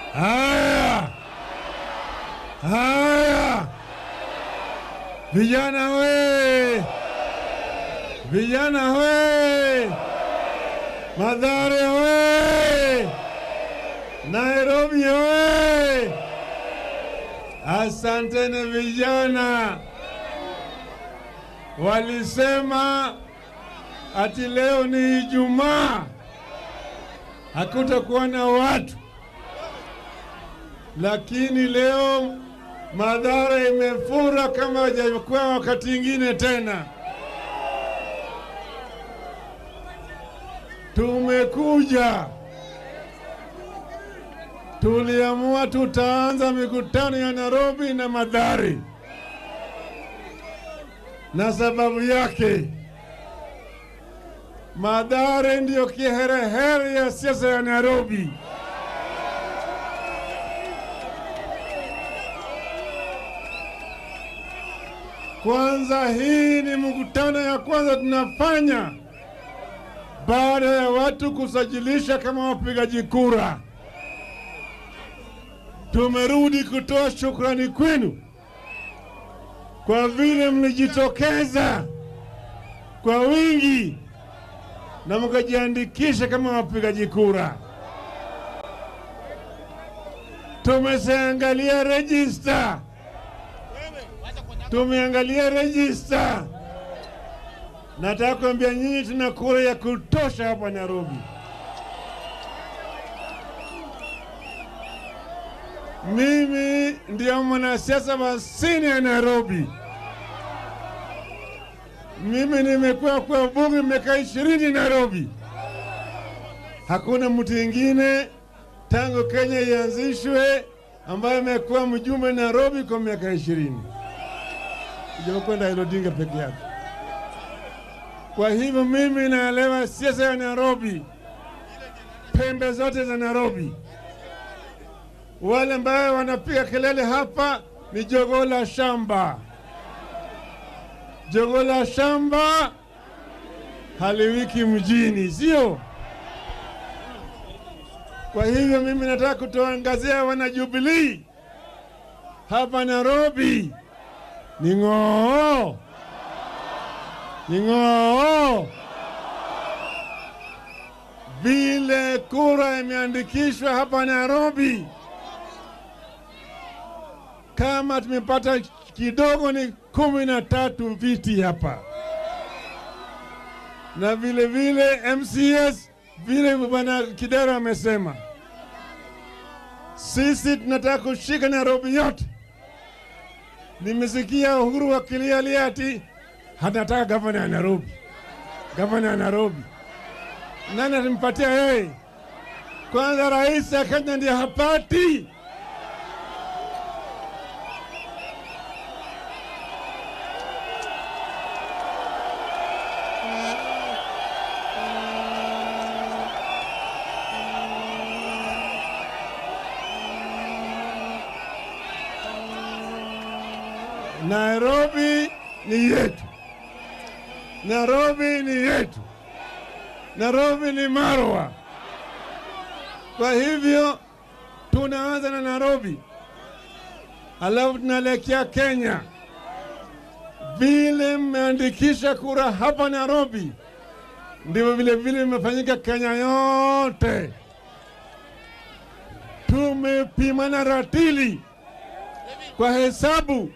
Haya, haya, vijana we, vijana we, Mathare we, Nairobi we. Asanteni vijana. Walisema ati leo ni Ijumaa, hakutakuwa na watu, lakini leo Mathare imefura kama hajakuwa wakati ingine tena. Tumekuja, tuliamua tutaanza mikutano ya Nairobi na Mathare, na sababu yake Mathare ndiyo kiherehere ya siasa ya Nairobi. Kwanza, hii ni mkutano ya kwanza tunafanya baada ya watu kusajilisha kama wapigaji kura. Tumerudi kutoa shukrani kwenu kwa vile mlijitokeza kwa wingi na mkajiandikisha kama wapigaji kura. Tumeangalia register. Tumeangalia register. Nataka kuambia nyinyi tuna kura ya kutosha hapa Nairobi. Mimi ndio mwanasiasa wa senior Nairobi. Mimi nimekuwa kwa bunge miaka 20 Nairobi. Hakuna mtu mwingine tangu Kenya ianzishwe ambaye amekuwa mjumbe Nairobi kwa miaka 20. Sijakwenda Raila Odinga peke yake. Kwa hivyo mimi naelewa siasa ya Nairobi, pembe zote za Nairobi. Wale ambao wanapiga kelele hapa ni jogoo la shamba. Jogoo la shamba haliwiki mjini, sio? Kwa hivyo mimi nataka kutoangazia wana Jubilee hapa Nairobi. Ning'oo. Ning'oo. Vile kura imeandikishwa hapa Nairobi, kama tumepata kidogo ni 13 viti hapa. Na vile vile MCS, vile bwana Kidero amesema, sisi tunataka kushika Nairobi yote. Nimesikia Uhuru akilia ati hataka gavana ya Nairobi. Gavana ya Nairobi. Nani atampatia yeye? Kwanza rais wa Kenya ndiye hapati. Nairobi ni yetu. Nairobi ni yetu. Nairobi ni Marwa. Kwa hivyo tunaanza na Nairobi, alafu tunaelekea Kenya. Vile mmeandikisha kura hapa Nairobi, ndivyo vile vile imefanyika Kenya yote. Tumepimana ratili kwa hesabu.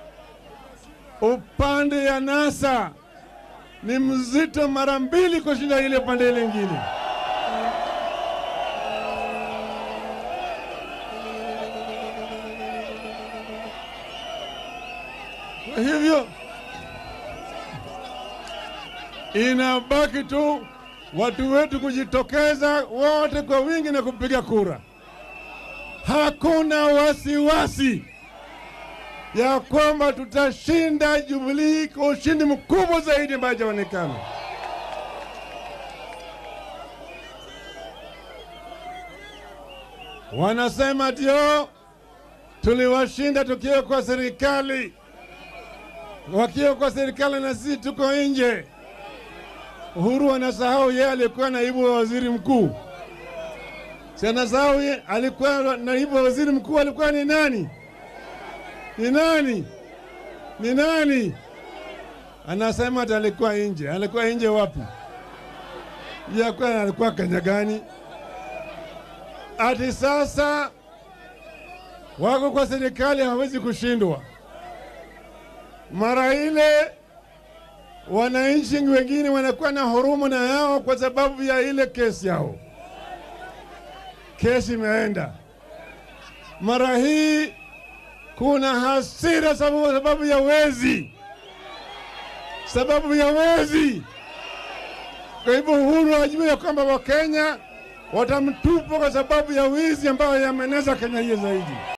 Upande ya NASA ni mzito mara 2 kushinda ile pande ile nyingine. Kwa hivyo inabaki tu watu wetu kujitokeza wote kwa wingi na kupiga kura. Hakuna wasiwasi ya kwamba tutashinda Jubilee kwa ushindi mkubwa zaidi ambao hajaonekana. Wanasema ndio tuliwashinda tukiwa kwa serikali, wakiwa kwa serikali na sisi tuko nje. Uhuru anasahau yeye alikuwa naibu wa waziri mkuu. Sana Sawi alikuwa naibu waziri mkuu, alikuwa ni nani? Ni nani? Ni nani? Anasema ati alikuwa nje. Alikuwa nje wapi? Alikuwa Kenya gani? Ati sasa wako kwa serikali hawezi kushindwa. Mara ile wananchi wengine wanakuwa na huruma na yao kwa sababu ya ile kesi yao. Kesi imeenda. Mara hii kuna hasira sababu ya wezi. Sababu ya wezi. Kwa hivyo Uhuru ajue ya kwamba Wakenya watamtupa kwa sababu ya wizi ambao yameneza Kenya hii zaidi.